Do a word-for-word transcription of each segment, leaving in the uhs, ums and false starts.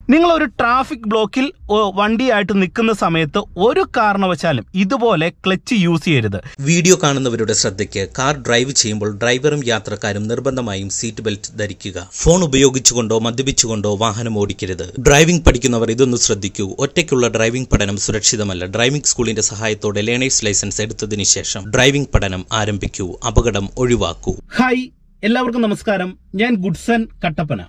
നിങ്ങൾ ഒരു ട്രാഫിക് ബ്ലോക്കിൽ വണ്ടിയായിട്ട് നിൽക്കുന്ന സമയത്ത് ഒരു കാരണവശാലും ഇതുപോലെ ക്ലച്ച് യൂസ് ചെയ്യരുത്. വീഡിയോ കാണുന്നവരുടെ ശ്രദ്ധയ്ക്ക്, കാർ ഡ്രൈവ് ചെയ്യുമ്പോൾ ഡ്രൈവറും യാത്രക്കാരും നിർബന്ധമായും സീറ്റ് ബെൽറ്റ് ധരിക്കുക. ഫോൺ ഉപയോഗിച്ചുകൊണ്ടോ മദ്യപിച്ചുകൊണ്ടോ വാഹനം ഓടിക്കരുത്. ഡ്രൈവിംഗ് പഠിക്കുന്നവർ ഇതൊന്ന് ശ്രദ്ധിക്കൂ. ഒറ്റയ്ക്കുള്ള ഡ്രൈവിംഗ് പഠനം സുരക്ഷിതമല്ല. ഡ്രൈവിംഗ് സ്കൂളിന്റെ സഹായത്തോടെ ലേണേഴ്സ് ലൈസൻസ് എടുത്തതിന് ശേഷം ഡ്രൈവിംഗ് പഠനം ആരംഭിക്കൂ. അപകടം ഒഴിവാക്കൂ. ഹായ്, എല്ലാവർക്കും നമസ്കാരം. ഞാൻ ഗുഡ്സൺ കട്ടപ്പന.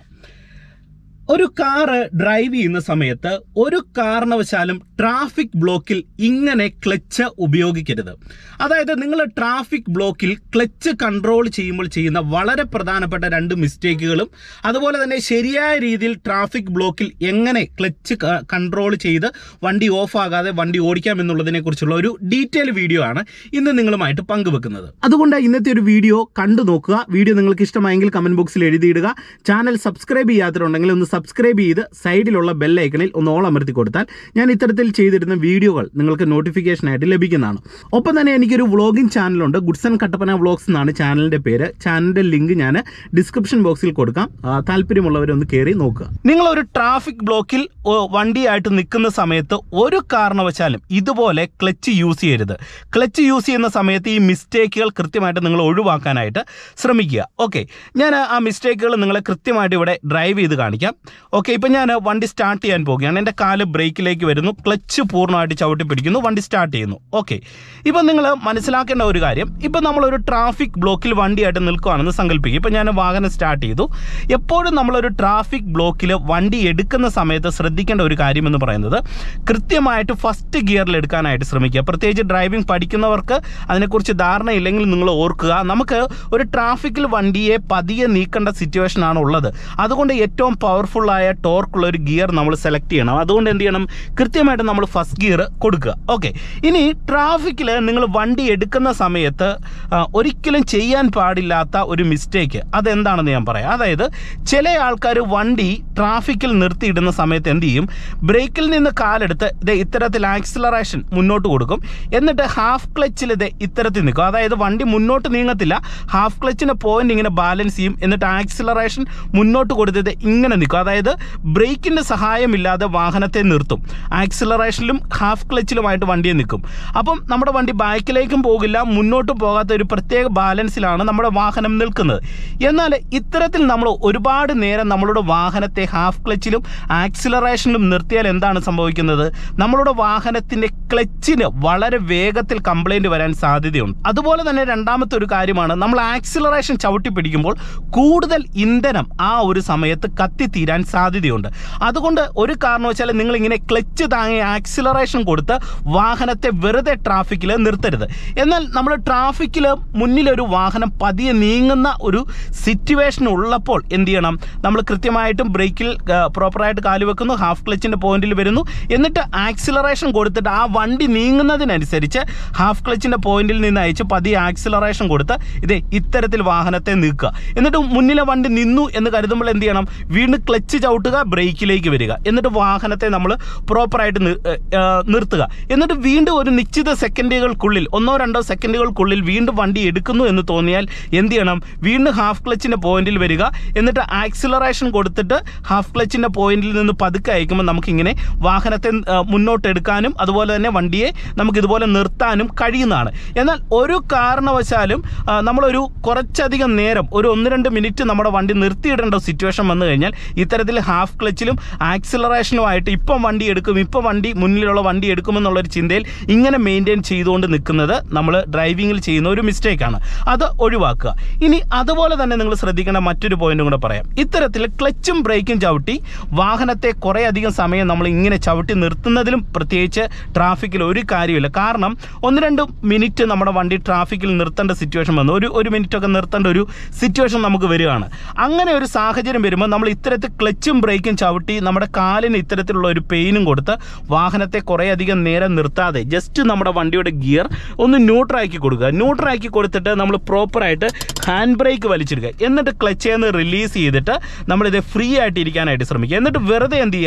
ഒരു കാറ് ഡ്രൈവ് ചെയ്യുന്ന സമയത്ത് ഒരു കാരണവശാലും ട്രാഫിക് ബ്ലോക്കിൽ ഇങ്ങനെ ക്ലച്ച് ഉപയോഗിക്കരുത്. അതായത് നിങ്ങൾ ട്രാഫിക് ബ്ലോക്കിൽ ക്ലച്ച് കൺട്രോൾ ചെയ്യുമ്പോൾ ചെയ്യുന്ന വളരെ പ്രധാനപ്പെട്ട രണ്ട് മിസ്റ്റേക്കുകളും, അതുപോലെ തന്നെ ശരിയായ രീതിയിൽ ട്രാഫിക് ബ്ലോക്കിൽ എങ്ങനെ ക്ലച്ച് കൺട്രോൾ ചെയ്ത് വണ്ടി ഓഫ് ആകാതെ വണ്ടി ഓടിക്കാം എന്നുള്ളതിനെ കുറിച്ചുള്ള ഒരു ഡീറ്റെയിൽ വീഡിയോ ആണ് ഇന്ന് നിങ്ങളുമായിട്ട് പങ്കുവെക്കുന്നത്. അതുകൊണ്ട് ഇന്നത്തെ ഒരു വീഡിയോ കണ്ടു നോക്കുക. വീഡിയോ നിങ്ങൾക്ക് ഇഷ്ടമായെങ്കിൽ കമന്റ് ബോക്സിൽ എഴുതിയിടുക. ചാനൽ സബ്സ്ക്രൈബ് ചെയ്യാത്തതുണ്ടെങ്കിൽ ഒന്ന് സബ്സ്ക്രൈബ് ചെയ്ത് സൈഡിലുള്ള ബെൽ ഐക്കണിൽ ഒന്ന് ഓൾ അമർത്തി കൊടുത്താൽ ഞാൻ ഇത്തരത്തിൽ ചെയ്തിരുന്ന വീഡിയോകൾ നിങ്ങൾക്ക് നോട്ടിഫിക്കേഷൻ ആയിട്ട് ലഭിക്കുന്നതാണ്. ഒപ്പം തന്നെ എനിക്കൊരു വ്ളോഗിംഗ് ചാനലുണ്ട്. ഗുഡ്സൺ കട്ടപ്പന വ്ളോഗ്സ് എന്നാണ് ചാനലിന്റെ പേര്. ചാനലിന്റെ ലിങ്ക് ഞാൻ ഡിസ്ക്രിപ്ഷൻ ബോക്സിൽ കൊടുക്കാം. താല്പര്യമുള്ളവരൊന്ന് കയറി നോക്കുക. നിങ്ങൾ ഒരു ട്രാഫിക് ബ്ലോക്കിൽ വണ്ടിയായിട്ട് നിൽക്കുന്ന സമയത്ത് ഒരു കാരണവശാലും ഇതുപോലെ ക്ലച്ച് യൂസ് ചെയ്യരുത്. ക്ലച്ച് യൂസ് ചെയ്യുന്ന സമയത്ത് ഈ മിസ്റ്റേക്കുകൾ കൃത്യമായിട്ട് നിങ്ങൾ ഒഴിവാക്കാനായിട്ട് ശ്രമിക്കുക. ഓക്കെ, ഞാൻ ആ മിസ്റ്റേക്കുകൾ നിങ്ങളെ കൃത്യമായിട്ട് ഇവിടെ ഡ്രൈവ് ചെയ്ത് കാണിക്കാം. ഓക്കെ, ഇപ്പം ഞാൻ വണ്ടി സ്റ്റാർട്ട് ചെയ്യാൻ പോവുകയാണ്. എൻ്റെ കാല് ബ്രേക്കിലേക്ക് വരുന്നു, ക്ലച്ച് പൂർണ്ണമായിട്ട് ചവിട്ടി പിടിക്കുന്നു, വണ്ടി സ്റ്റാർട്ട് ചെയ്യുന്നു. ഓക്കെ, ഇപ്പം നിങ്ങൾ മനസ്സിലാക്കേണ്ട ഒരു കാര്യം, ഇപ്പം നമ്മളൊരു ട്രാഫിക് ബ്ലോക്കിൽ വണ്ടിയായിട്ട് നിൽക്കുകയാണെന്ന് സങ്കല്പിക്കുക. ഇപ്പം ഞാൻ വാഹനം സ്റ്റാർട്ട് ചെയ്തു. എപ്പോഴും നമ്മളൊരു ട്രാഫിക് ബ്ലോക്കിൽ വണ്ടി എടുക്കുന്ന സമയത്ത് ശ്രദ്ധിക്കേണ്ട ഒരു കാര്യം എന്ന് പറയുന്നത്, കൃത്യമായിട്ട് ഫസ്റ്റ് ഗിയറിൽ എടുക്കാനായിട്ട് ശ്രമിക്കുക. പ്രത്യേകിച്ച് ഡ്രൈവിംഗ് പഠിക്കുന്നവർക്ക് അതിനെക്കുറിച്ച് ധാരണയില്ലെങ്കിൽ നിങ്ങൾ ഓർക്കുക, നമുക്ക് ഒരു ട്രാഫിക്കിൽ വണ്ടിയെ പതിയെ നീക്കേണ്ട സിറ്റുവേഷൻ ആണ് ഉള്ളത്. അതുകൊണ്ട് ഏറ്റവും പവർഫുള്ളായ ടോർക്കുള്ള ഒരു ഗിയർ നമ്മൾ സെലക്ട് ചെയ്യണം. അതുകൊണ്ട് എന്ത് ചെയ്യണം, കൃത്യമായിട്ട് നമ്മൾ ഫസ്റ്റ് ഗിയർ കൊടുക്കുക. ഓക്കെ, ഇനി ട്രാഫിക്കിൽ നിങ്ങൾ വണ്ടി എടുക്കുന്ന സമയത്ത് ഒരിക്കലും ചെയ്യാൻ പാടില്ലാത്ത ഒരു മിസ്റ്റേക്ക് അതെന്താണെന്ന് ഞാൻ പറയാം. അതായത് ചില ആൾക്കാർ വണ്ടി ട്രാഫിക്കിൽ നിർത്തിയിടുന്ന സമയത്ത് എന്ത് ചെയ്യും, ബ്രേക്കിൽ നിന്ന് കാലെടുത്ത് ഇത് ഇത്തരത്തിൽ ആക്സിലറേഷൻ മുന്നോട്ട് കൊടുക്കും. എന്നിട്ട് ഹാഫ് ക്ലച്ചിൽ ഇത് ഇത്തരത്തിൽ നിൽക്കും. അതായത് വണ്ടി മുന്നോട്ട് നീങ്ങത്തില്ല, ഹാഫ് ക്ലച്ചിൻ്റെ പോയിന്റ് ഇങ്ങനെ ബാലൻസ് ചെയ്യും. എന്നിട്ട് ആക്സിലറേഷൻ മുന്നോട്ട് കൊടുത്തത് ഇങ്ങനെ നിൽക്കും. അതായത് ബ്രേക്കിൻ്റെ സഹായമില്ലാതെ വാഹനത്തെ നിർത്തും. ആക്സിലറേഷനിലും ഹാഫ് ക്ലച്ചിലുമായിട്ട് വണ്ടിയെ നിൽക്കും. അപ്പം നമ്മുടെ വണ്ടി ബാക്കിലേക്കും പോകില്ല, മുന്നോട്ടും പോകാത്ത ഒരു പ്രത്യേക ബാലൻസിലാണ് നമ്മുടെ വാഹനം നിൽക്കുന്നത്. എന്നാൽ ഇത്തരത്തിൽ നമ്മൾ ഒരുപാട് നേരം നമ്മളുടെ വാഹനത്തെ ഹാഫ് ക്ലച്ചിലും ആക്സിലറേഷനിലും നിർത്തിയാൽ എന്താണ് സംഭവിക്കുന്നത്, നമ്മളുടെ വാഹനത്തിൻ്റെ ക്ലച്ചിന് വളരെ വേഗത്തിൽ കംപ്ലൈൻറ്റ് വരാൻ സാധ്യതയുണ്ട്. അതുപോലെ തന്നെ രണ്ടാമത്തെ ഒരു കാര്യമാണ്, നമ്മൾ ആക്സിലറേഷൻ ചവിട്ടി പിടിക്കുമ്പോൾ കൂടുതൽ ഇന്ധനം ആ ഒരു സമയത്ത് കത്തിത്തീരാൻ സാധ്യതയുണ്ട്. അതുകൊണ്ട് ഒരു കാരണവശാലും നിങ്ങൾ ഇങ്ങനെ ക്ലച്ച് താങ്ങി ആക്സിലറേഷൻ കൊടുത്ത് വാഹനത്തെ വെറുതെ ട്രാഫിക്കിൽ നിർത്തരുത്. എന്നാൽ നമ്മൾ ട്രാഫിക്കിൽ മുന്നിലൊരു വാഹനം പതിയെ നീങ്ങുന്ന ഒരു സിറ്റുവേഷൻ ഉള്ളപ്പോൾ എന്ത് ചെയ്യണം, നമ്മൾ കൃത്യമായിട്ടും ബ്രേക്കിൽ പ്രോപ്പറായിട്ട് കാല് വെക്കുന്നു, ഹാഫ് ക്ലച്ചിൻ്റെ പോയിന്റിൽ വരുന്നു. എന്നിട്ട് ആക്സിലറേഷൻ കൊടുത്തിട്ട് ആ വണ്ടി നീങ്ങുന്നതിനനുസരിച്ച് ഹാഫ് ക്ലച്ചിൻ്റെ പോയിന്റിൽ നിന്ന് അയച്ച് പതിയെ ആക്സിലറേഷൻ കൊടുത്ത് ഇത് ഇത്തരത്തിൽ വാഹനത്തെ നീക്കുക. എന്നിട്ട് മുന്നിലെ വണ്ടി നിന്നു എന്ന് കരുതുമ്പോൾ എന്ത് ചെയ്യണം, വീണ്ടും ക്ലച്ച് ചവിട്ടുക, ബ്രേക്കിലേക്ക് വരിക. എന്നിട്ട് വാഹനത്തെ നമ്മൾ പ്രോപ്പറായിട്ട് നിർത്തുക. എന്നിട്ട് വീണ്ടും ഒരു നിശ്ചിത സെക്കൻഡുകൾക്കുള്ളിൽ, ഒന്നോ രണ്ടോ സെക്കൻഡുകൾക്കുള്ളിൽ വീണ്ടും വണ്ടി എടുക്കുന്നു എന്ന് തോന്നിയാൽ എന്ത് ചെയ്യണം, വീണ്ടും ഹാഫ് ക്ലച്ചിൻ്റെ പോയിന്റിൽ വരിക. എന്നിട്ട് ആക്സിലറേഷൻ കൊടുത്തിട്ട് ഹാഫ് ക്ലച്ചിൻ്റെ പോയിന്റിൽ നിന്ന് പതുക്കെ അയക്കുമ്പോൾ നമുക്കിങ്ങനെ വാഹനത്തെ മുന്നോട്ട് എടുക്കാനും അതുപോലെ തന്നെ വണ്ടിയെ നമുക്കിതുപോലെ നിർത്താനും കഴിയുന്നതാണ്. എന്നാൽ ഒരു കാരണവശാലും നമ്മളൊരു കുറച്ചധികം നേരം, ഒരു ഒന്ന് രണ്ട് മിനിറ്റ് നമ്മുടെ വണ്ടി നിർത്തിയിടേണ്ട സിറ്റുവേഷൻ വന്നു കഴിഞ്ഞാൽ ഇത്തരത്തിൽ ഹാഫ് ക്ലച്ചിലും ആക്സിലറേഷനുമായിട്ട് ഇപ്പം വണ്ടി എടുക്കും, ഇപ്പം വണ്ടി മുന്നിലുള്ള വണ്ടി എടുക്കുമെന്നുള്ളൊരു ചിന്തയിൽ ഇങ്ങനെ മെയിൻറ്റെയിൻ ചെയ്തുകൊണ്ട് നിൽക്കുന്നത് നമ്മൾ ഡ്രൈവിങ്ങിൽ ചെയ്യുന്ന ഒരു മിസ്റ്റേക്കാണ്. അത് ഒഴിവാക്കുക. ഇനി അതുപോലെ തന്നെ നിങ്ങൾ ശ്രദ്ധിക്കേണ്ട മറ്റൊരു പോയിന്റും കൂടെ പറയാം. ഇത്തരത്തിൽ ക്ലച്ചും ബ്രേക്കും ചവിട്ടി വാഹനത്തെ കുറേ അധികം സമയം നമ്മൾ ഇങ്ങനെ ചവിട്ടി നിർത്തുന്നതിലും പ്രത്യേകിച്ച് ട്രാഫിക്കിൽ ഒരു കാര്യമില്ല. കാരണം ഒന്ന് രണ്ട് മിനിറ്റ് നമ്മുടെ വണ്ടി ട്രാഫിക്കിൽ നിർത്തേണ്ട സിറ്റുവേഷൻ വന്നു, ഒരു ഒരു മിനിറ്റൊക്കെ നിർത്തേണ്ട ഒരു സിറ്റുവേഷൻ നമുക്ക് വരികയാണ്. അങ്ങനെ ഒരു സാഹചര്യം വരുമ്പോൾ നമ്മൾ ഇത്തരത്തിൽ ക്ലച്ചും ബ്രേക്കും ചവിട്ടി നമ്മുടെ കാലിന് ഇത്തരത്തിലുള്ള ഒരു പെയിനും കൊടുത്ത് വാഹനത്തെ കുറേ അധികം നേരം നിർത്താതെ ജസ്റ്റ് നമ്മുടെ വണ്ടിയുടെ ഗിയർ ഒന്ന് ന്യൂട്രാക്കി കൊടുക്കുക. ന്യൂട്രാക്കി കൊടുത്തിട്ട് നമ്മൾ പ്രോപ്പറായിട്ട് ഹാൻഡ് ബ്രേക്ക് വലിച്ചെടുക്കുക. എന്നിട്ട് ക്ലച്ചിൽ നിന്ന് റിലീസ് ചെയ്തിട്ട് നമ്മളിത് ഫ്രീ ആയിട്ട് ഇരിക്കാനായിട്ട് ശ്രമിക്കുക. എന്നിട്ട് വെറുതെ എന്ത് ചെയ്യുക,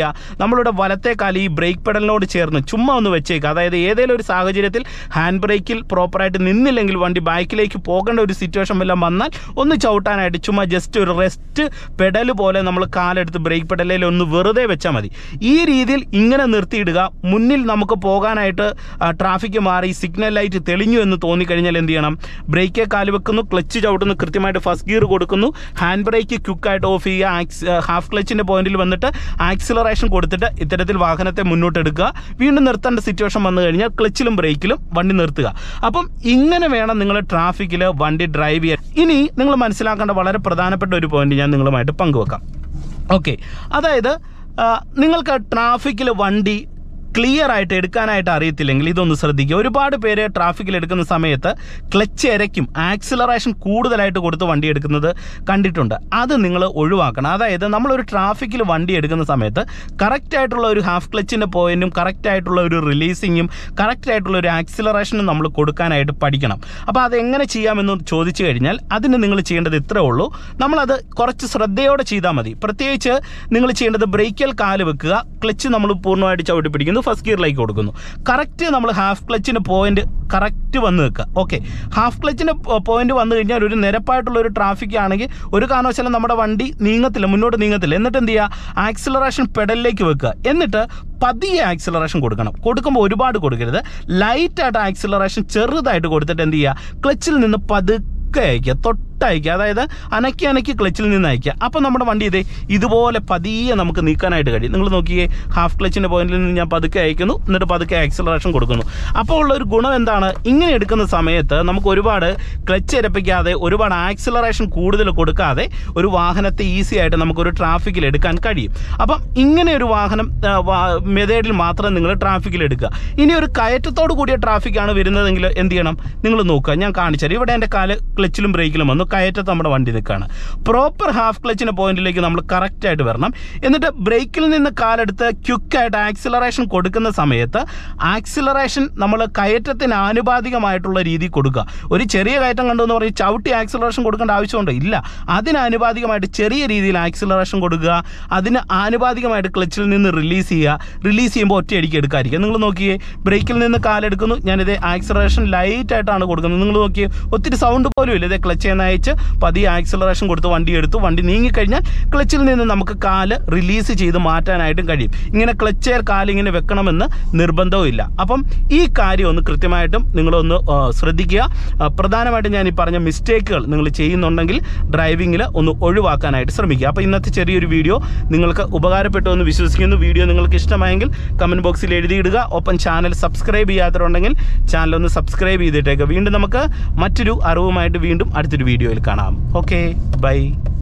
ചെയ്യുക, നമ്മളുടെ വലത്തെ കാല് ഈ ബ്രേക്ക് പെഡലിനോട് ചേർന്ന് ചുമ്മാ ഒന്ന് വെച്ചേക്കുക. അതായത് ഏതെങ്കിലും ഒരു സാഹചര്യത്തിൽ ഹാൻഡ് ബ്രേക്കിൽ പ്രോപ്പറായിട്ട് നിന്നില്ലെങ്കിൽ വണ്ടി ബാക്കിലേക്ക് പോകേണ്ട ഒരു സിറ്റുവേഷൻ എല്ലാം വന്നാൽ ഒന്ന് ചവിട്ടാനായിട്ട് ചുമ്മാ ജസ്റ്റ് ഒരു റെസ്റ്റ് പെഡൽ പോലെ നമ്മൾ കാലെടുത്ത് ബ്രേക്ക് പെഡലിൽ ഒന്ന് വെറുതെ വെച്ചാൽ മതി. ഈ രീതിയിൽ ഇങ്ങനെ നിർത്തിയിടുക. മുന്നിൽ നമുക്ക് പോകാനായിട്ട് ട്രാഫിക് മാറി സിഗ്നൽ ലൈറ്റ് തെളിഞ്ഞു എന്ന് തോന്നിക്കഴിഞ്ഞാൽ എന്ത് ചെയ്യണം? ബ്രേക്കേ കാല് വെക്കുന്നു, ക്ലച്ച് ചവിട്ടുന്നു, കൃത്യമായിട്ട് ഫസ്റ്റ് ഗിയർ കൊടുക്കുന്നു, ഹാൻഡ് ബ്രേക്ക് ക്വിക്കായിട്ട് ഓഫ് ചെയ്യുക, ആക്സ് ഹാഫ് ക്ലച്ചിൻ്റെ പോയിന്റിൽ വന്നിട്ട് ആക്സിലറേഷൻ കൊടുത്തിട്ട് ഇത്തരത്തിൽ വാഹനത്തെ മുന്നോട്ട് എടുക്കുക. വീണ്ടും നിർത്തേണ്ട സിറ്റുവേഷൻ വന്നു കഴിഞ്ഞാൽ ക്ലച്ചിലും ബ്രേക്കിലും വണ്ടി നിർത്തുക. അപ്പം ഇങ്ങനെ വേണം നിങ്ങൾ ട്രാഫിക്കിൽ വണ്ടി ഡ്രൈവ് ചെയ്യാൻ. ഇനി നിങ്ങൾ മനസ്സിലാക്കേണ്ട വളരെ പ്രധാനപ്പെട്ട ഒരു പോയിന്റ് ഞാൻ നിങ്ങളുമായിട്ട് പങ്കുവെക്കാം. ഓക്കെ, അതായത് നിങ്ങൾക്ക് ട്രാഫിക്കിൽ വണ്ടി ക്ലിയർ ആയിട്ട് എടുക്കാനായിട്ട് അറിയത്തില്ലെങ്കിൽ ഇതൊന്ന് ശ്രദ്ധിക്കുക. ഒരുപാട് പേര് ട്രാഫിക്കിൽ എടുക്കുന്ന സമയത്ത് ക്ലച്ച് ഇരയ്ക്കും, ആക്സിലറേഷൻ കൂടുതലായിട്ട് കൊടുത്ത് വണ്ടി എടുക്കുന്നത് കണ്ടിട്ടുണ്ട്. അത് നിങ്ങൾ ഒഴിവാക്കണം. അതായത് നമ്മളൊരു ട്രാഫിക്കിൽ വണ്ടി എടുക്കുന്ന സമയത്ത് കറക്റ്റായിട്ടുള്ള ഒരു ഹാഫ് ക്ലച്ചിൻ്റെ പോയിന്റും കറക്റ്റായിട്ടുള്ള ഒരു റിലീസിങ്ങും കറക്റ്റായിട്ടുള്ള ഒരു ആക്സിലറേഷനും നമ്മൾ കൊടുക്കാനായിട്ട് പഠിക്കണം. അപ്പോൾ അതെങ്ങനെ ചെയ്യാമെന്ന് ചോദിച്ചു കഴിഞ്ഞാൽ അതിന് നിങ്ങൾ ചെയ്യേണ്ടത് ഇത്രേ ഉള്ളൂ. നമ്മളത് കുറച്ച് ശ്രദ്ധയോടെ ചെയ്താൽ മതി. പ്രത്യേകിച്ച് നിങ്ങൾ ചെയ്യേണ്ടത് ബ്രേക്കിൽ കാല് വെക്കുക, ക്ലച്ച് നമ്മൾ പൂർണ്ണമായിട്ട് ചവിട്ടി പിടിക്കുന്നു, ഫസ്റ്റ് ഗിയറിലേക്ക് കൊടുക്കുന്നു. കറക്റ്റ് നമ്മൾ ഹാഫ് ക്ലച്ചിൻ്റെ പോയിന്റ് കറക്റ്റ് വന്ന് നിൽക്കുക. ഓക്കെ, ഹാഫ് ക്ലച്ചിൻ്റെ പോയിന്റ് വന്നു കഴിഞ്ഞാൽ ഒരു നിരപ്പായിട്ടുള്ള ഒരു ട്രാഫിക് ആണെങ്കിൽ ഒരു കാരണവശാലും നമ്മുടെ വണ്ടി നീങ്ങത്തില്ല, മുന്നോട്ട് നീങ്ങത്തില്ല. എന്നിട്ട് എന്ത് ചെയ്യുക? ആക്സിലറേഷൻ പെഡലിലേക്ക് വെക്കുക. എന്നിട്ട് പതിയെ ആക്സിലറേഷൻ കൊടുക്കണം. കൊടുക്കുമ്പോൾ ഒരുപാട് കൊടുക്കരുത്. ലൈറ്റായിട്ട് ആക്സിലറേഷൻ ചെറുതായിട്ട് കൊടുത്തിട്ട് എന്ത് ചെയ്യുക? ക്ലച്ചിൽ നിന്ന് പതുക്കെ അയക്കുക, തൊട്ടയക്കുക. അതായത് അനക്കി അനക്കി ക്ലച്ചിൽ നിന്ന് അയക്കുക. അപ്പോൾ നമ്മുടെ വണ്ടി ഇതേ ഇതുപോലെ പതിയെ നമുക്ക് നീക്കാനായിട്ട് കഴിയും. നിങ്ങൾ നോക്കിയേ, ഹാഫ് ക്ലച്ചിൻ്റെ പോയിന്റിൽ നിന്ന് ഞാൻ പതുക്കെ അയക്കുന്നു, എന്നിട്ട് പതുക്കെ ആക്സിലറേഷൻ കൊടുക്കുന്നു. അപ്പോൾ ഉള്ളൊരു ഗുണം എന്താണ്? ഇങ്ങനെ എടുക്കുന്ന സമയത്ത് നമുക്ക് ഒരുപാട് ക്ലച്ച് ഇരപ്പിക്കാതെ ഒരുപാട് ആക്സിലറേഷൻ കൂടുതൽ കൊടുക്കാതെ ഒരു വാഹനത്തെ ഈസി ആയിട്ട് നമുക്കൊരു ട്രാഫിക്കിൽ എടുക്കാൻ കഴിയും. അപ്പം ഇങ്ങനെ ഒരു വാഹനം മെതേഡിൽ മാത്രം നിങ്ങൾ ട്രാഫിക്കിൽ എടുക്കുക. ഇനി ഒരു കയറ്റത്തോട് കൂടിയ ട്രാഫിക്കാണ് വരുന്നതെങ്കിൽ എന്ത് ചെയ്യണം? നിങ്ങൾ നോക്കുക, ഞാൻ കാണിച്ചാൽ ഇവിടെ എൻ്റെ കാല് ക്ലച്ചിലും ബ്രേക്കിലും വന്നു, കയറ്റത്ത് നമ്മുടെ വണ്ടി നിൽക്കുകയാണ്. പ്രോപ്പർ ഹാഫ് ക്ലച്ചിൻ്റെ പോയിന്റിലേക്ക് നമ്മൾ കറക്റ്റായിട്ട് വരണം. എന്നിട്ട് ബ്രേക്കിൽ നിന്ന് കാലെടുത്ത് ക്വിക്കായിട്ട് ആക്സിലറേഷൻ കൊടുക്കുന്ന സമയത്ത് ആക്സിലറേഷൻ നമ്മൾ കയറ്റത്തിന് ആനുപാതികമായിട്ടുള്ള രീതി കൊടുക്കുക. ഒരു ചെറിയ കയറ്റം കണ്ടു എന്ന് പറഞ്ഞ് ചവിട്ടി ആക്സിലറേഷൻ കൊടുക്കേണ്ട ആവശ്യമുണ്ടോ? ഇല്ല. അതിന് ആനുപാതികമായിട്ട് ചെറിയ രീതിയിൽ ആക്സിലറേഷൻ കൊടുക്കുക. അതിന് ആനുപാതികമായിട്ട് ക്ലച്ചിൽ നിന്ന് റിലീസ് ചെയ്യുക. റിലീസ് ചെയ്യുമ്പോൾ ഒറ്റയടിക്ക് എടുക്കാതിരിക്കുക. നിങ്ങൾ നോക്കിയേ, ബ്രേക്കിൽ നിന്ന് കാലെടുക്കുന്നു, ഞാനിത് ആക്സിലറേഷൻ ലൈറ്റായിട്ടാണ് കൊടുക്കുന്നത്. നിങ്ങൾ നോക്കിയേ, ഒത്തിരി സൗണ്ട് പോലും ഇല്ല. ഇതേ ക്ലച്ച് എന്ന് അയച്ച് പതിയെ ആക്സിലറേഷൻ കൊടുത്ത് വണ്ടി എടുത്തു. വണ്ടി നീങ്ങിക്കഴിഞ്ഞാൽ ക്ലച്ചിൽ നിന്ന് നമുക്ക് കാല് റിലീസ് ചെയ്ത് മാറ്റാനായിട്ടും കഴിയും. ഇങ്ങനെ ക്ലച്ചേൽ കാലിങ്ങനെ വെക്കണമെന്ന് നിർബന്ധവും ഇല്ല. അപ്പം ഈ കാര്യം ഒന്ന് കൃത്യമായിട്ടും നിങ്ങളൊന്ന് ശ്രദ്ധിക്കുക. പ്രധാനമായിട്ടും ഞാൻ ഈ പറഞ്ഞ മിസ്റ്റേക്കുകൾ നിങ്ങൾ ചെയ്യുന്നുണ്ടെങ്കിൽ ഡ്രൈവിങ്ങിൽ ഒന്ന് ഒഴിവാക്കാനായിട്ട് ശ്രമിക്കുക. അപ്പോൾ ഇന്നത്തെ ചെറിയൊരു വീഡിയോ നിങ്ങൾക്ക് ഉപകാരപ്പെട്ടു എന്ന് വിശ്വസിക്കുന്നു. വീഡിയോ നിങ്ങൾക്ക് ഇഷ്ടമായെങ്കിൽ കമൻറ്റ് ബോക്സിൽ എഴുതിയിടുക. ഒപ്പം ചാനൽ സബ്സ്ക്രൈബ് ചെയ്യാത്തവരുണ്ടെങ്കിൽ ചാനൽ ഒന്ന് സബ്സ്ക്രൈബ് ചെയ്തിട്ടേക്കുക. വീണ്ടും നമുക്ക് മറ്റൊരു അറിവുമായിട്ട് വീണ്ടും അടുത്തൊരു വീഡിയോയിൽ കാണാം. Okay, by.